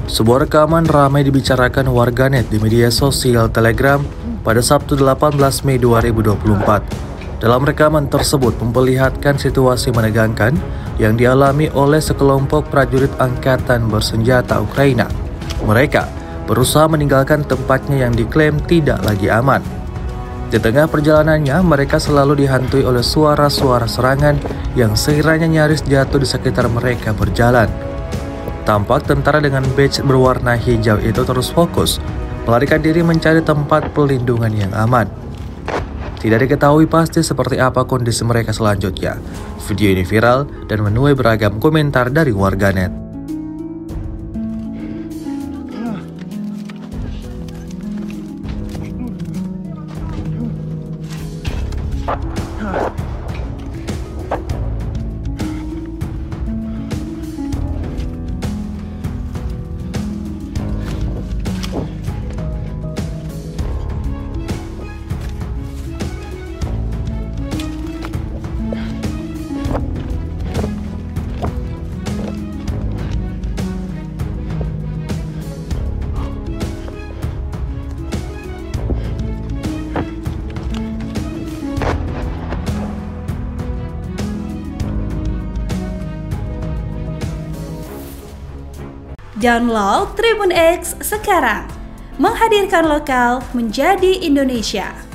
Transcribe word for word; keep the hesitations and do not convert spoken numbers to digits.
Sebuah rekaman ramai dibicarakan warganet di media sosial Telegram pada Sabtu delapan belas Mei dua ribu dua puluh empat. Dalam rekaman tersebut memperlihatkan situasi menegangkan yang dialami oleh sekelompok prajurit angkatan bersenjata Ukraina. Mereka berusaha meninggalkan tempatnya yang diklaim tidak lagi aman. Di tengah perjalanannya, mereka selalu dihantui oleh suara-suara serangan yang sekiranya nyaris jatuh di sekitar mereka berjalan. Tampak tentara dengan badge berwarna hijau itu terus fokus melarikan diri mencari tempat pelindungan yang aman. Tidak diketahui pasti seperti apa kondisi mereka selanjutnya. Video ini viral dan menuai beragam komentar dari warganet. Download Tribun X sekarang, menghadirkan lokal menjadi Indonesia.